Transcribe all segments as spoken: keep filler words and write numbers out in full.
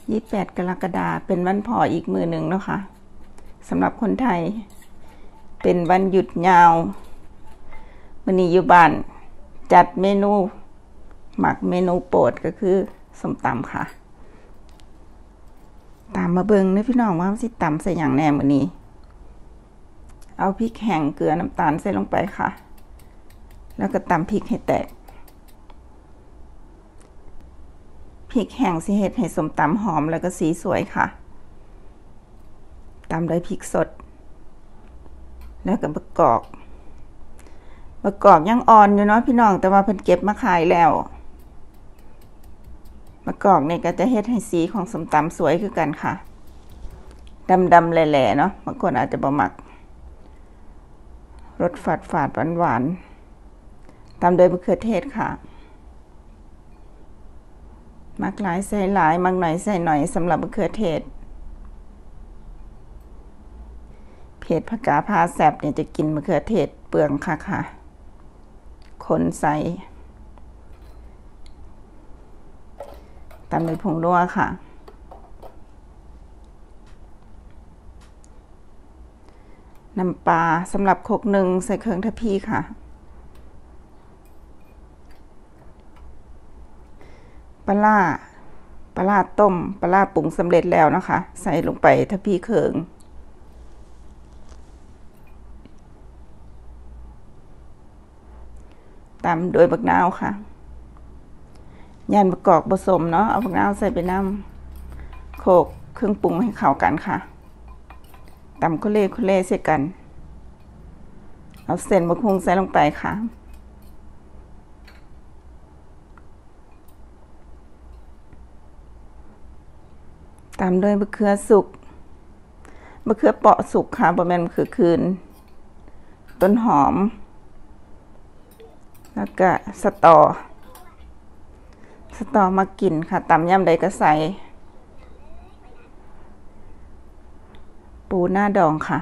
ยี่สิบแปดกรกฎาคมเป็นวันพ่ออีกมือหนึ่งเนาะค่ะสำหรับคนไทยเป็นวันหยุดยาววันนี้อยู่บ้านจัดเมนูหมักเมนูโปรดก็คือส้มตำค่ะตามมาเบิ่งนะพี่น้องว่าสิตำใส่อย่างแน่มื้อนี้เอาพริกแห้งเกลือน้ำตาลใส่ลงไปค่ะแล้วก็ตำพริกให้แตกพริกแห้งสิเฮ็ดให้ส้มตำหอมแล้วก็สีสวยค่ะตำด้วยพริกสดแล้วก็มะกอกมะกอกยังอ่อนอยู่เนาะพี่น้องแต่ว่าเพิ่นเก็บมาขายแล้วมะกอกนี่ก็จะเฮ็ดให้สีของส้มตำสวยคือกันค่ะดำๆแหล่ๆเนาะบางคนอาจจะบ่มักรสฝาดฝาดหวานๆตามด้วยมะเขือเทศค่ะมักหลายใส่หลายมักหน่อยใส่หน่อยสำหรับมะเขือเทศเผ็ดผักกาดพาแซ่บเนี่ยจะกินมะเขือเทศเปลืองค่ะค่ะคนใส่ตามด้วยผงนัวค่ะน้ำปลาสำหรับโคกหนึ่งใส่เครื่องทัพพีค่ะปลาร้าปลาร้าต้มปลาร้าปรุงสำเร็จแล้วนะคะใส่ลงไปทัพพีเครื่องตามโดยบักนาวค่ะย่านมะกอกผสมเนาะเอาบักนาวใส่ไปน้ำโขลกเครื่องปรุงให้เข้ากันค่ะตำคุเล่คุเล่ใส่กันเอาเส้นมะฮุ่งใส่ลงไปค่ะตามด้วยมะเขือสุกมะเขือเปาะสุกค่ะบ่แม่นมะเขือคืนต้นหอมแล้วก็สตอสตอมากินค่ะตำยำใดก็ใส่ปูหน้าดองค่ะ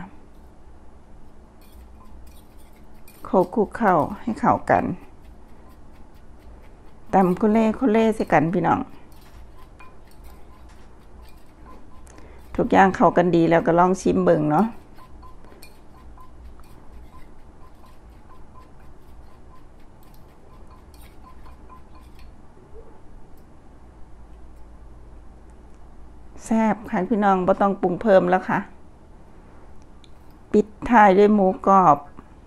โขลกคลุกเข้าให้เข้ากันตำคุเล่คุเล่ใส่กันพี่น้องทุกอย่างเข้ากันดีแล้วก็ลองชิมเบิ่งเนาะแซ่บค่ะพี่น้องบ่ต้องปรุงเพิ่มแล้วค่ะปิดท้ายด้วยหมูกรอบ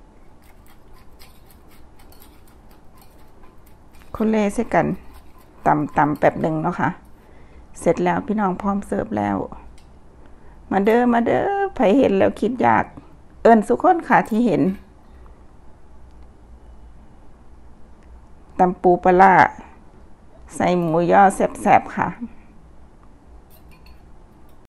คุเล่ใส่กันตำตำแป๊บหนึ่งเนาะค่ะเสร็จแล้วพี่น้องพร้อมเสิร์ฟแล้วมาเด้อมาเด้อใครเห็นแล้วคิดอยากเอิ้นสุคนค่ะที่เห็นตำปูปลาร้าใส่หมูย่อแซ่บๆค่ะ